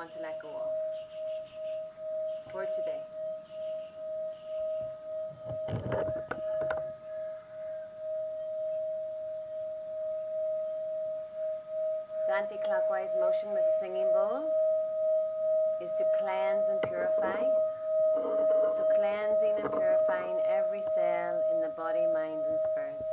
want to let go of for today. The anti-clockwise motion with the singing bowl is to cleanse and purify. So cleansing and purifying every cell in the body, mind and spirit.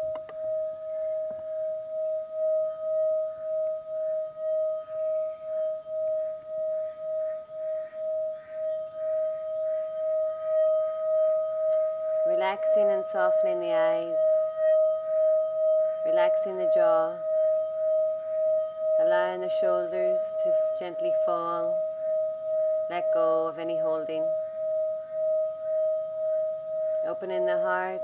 Relaxing and softening the eyes, relaxing the jaw, allowing the shoulders to gently fall, let go of any holding. Opening the heart,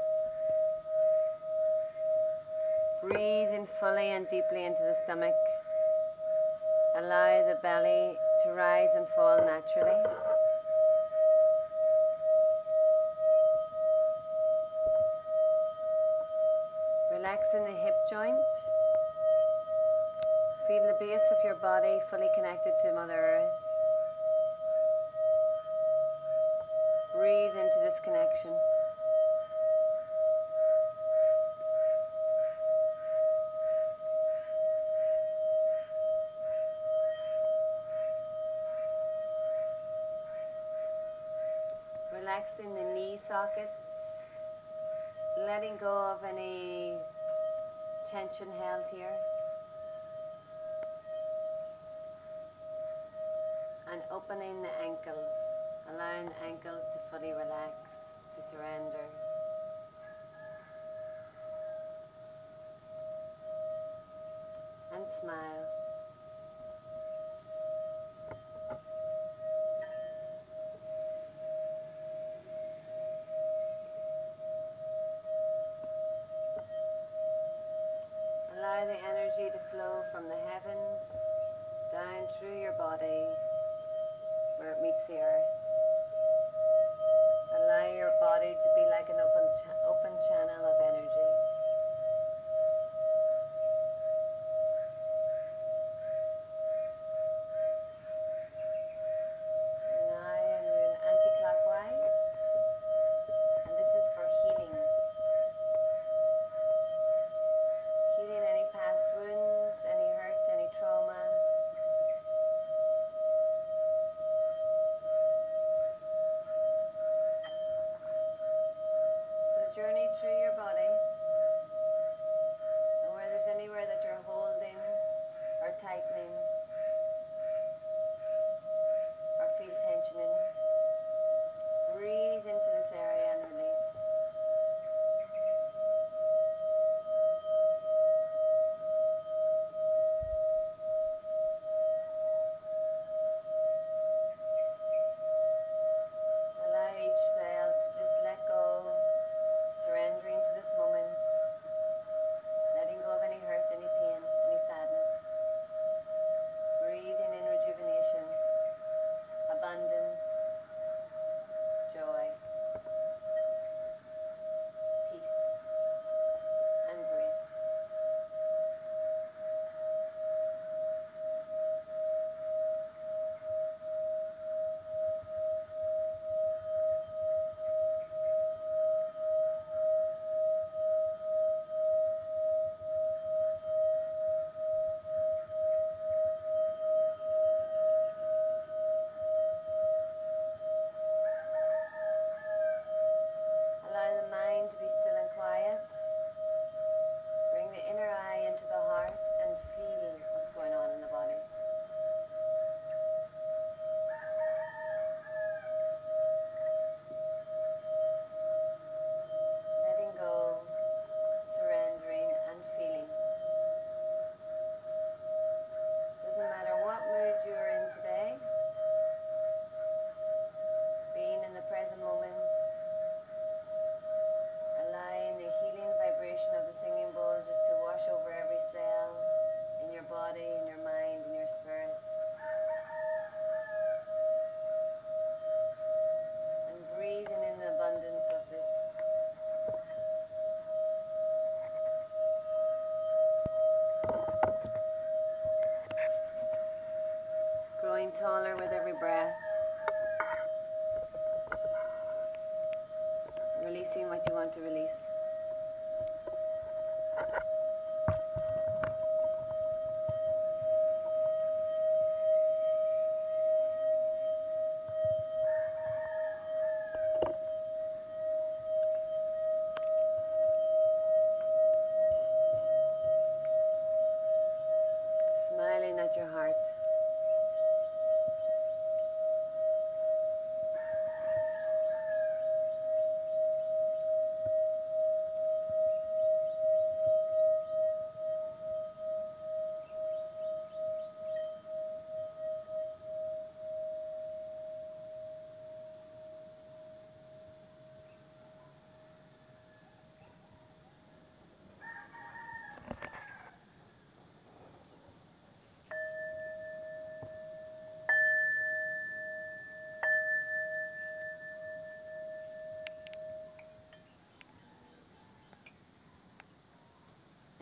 breathing fully and deeply into the stomach. Allow the belly to rise and fall naturally. Relaxing the hip joint. Feel the base of your body fully connected to Mother Earth. Breathe into this connection. Relaxing the knee sockets, letting go of any tension held here, and opening the ankles, allowing the ankles to fully relax, to surrender. And smile. Allow the energy to flow from the heavens down through your body where it meets the earth. Allow your body to be like an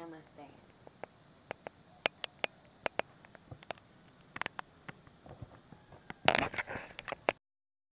Namaste.